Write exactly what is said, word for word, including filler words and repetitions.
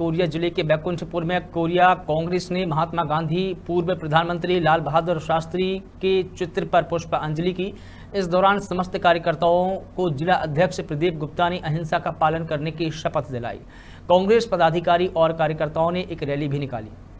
Korea जिले के बैकुंठपुर में कोरिया कांग्रेस ने महात्मा गांधी, पूर्व प्रधानमंत्री लाल बहादुर शास्त्री के चित्र पर पुष्पांजलि की। इस दौरान समस्त कार्यकर्ताओं को जिला अध्यक्ष प्रदीप गुप्ता ने अहिंसा का पालन करने की शपथ दिलाई। कांग्रेस पदाधिकारी और कार्यकर्ताओं ने एक रैली भी निकाली।